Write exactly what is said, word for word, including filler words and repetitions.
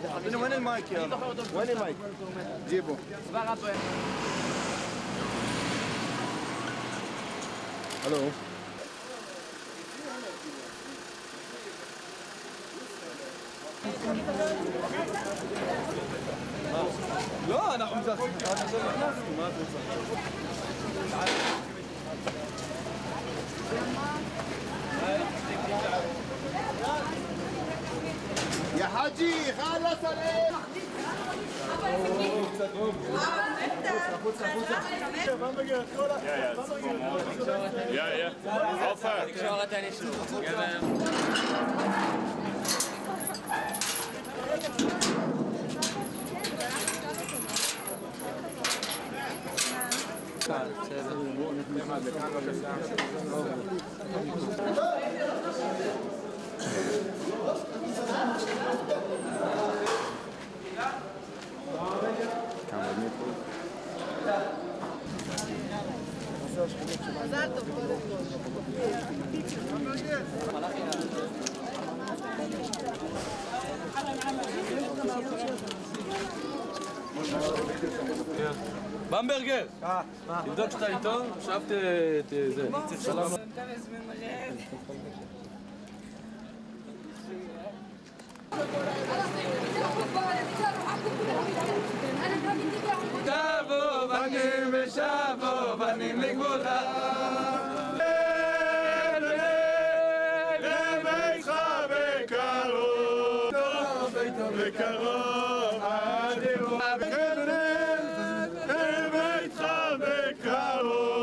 وين المايك يا وين المايك؟ جيبه. الو. لا انا حمزه ما توصل. يا حاجي خلص عليك. Ja, ja. Alfa. Ik zal het niet zo. במברגר, תבדוק שאתה איתו, עכשיו זה. שלום. שבו בנים ושבו בנים לגבולך לביתך בקרוב בקרוב עדירו לביתך בקרוב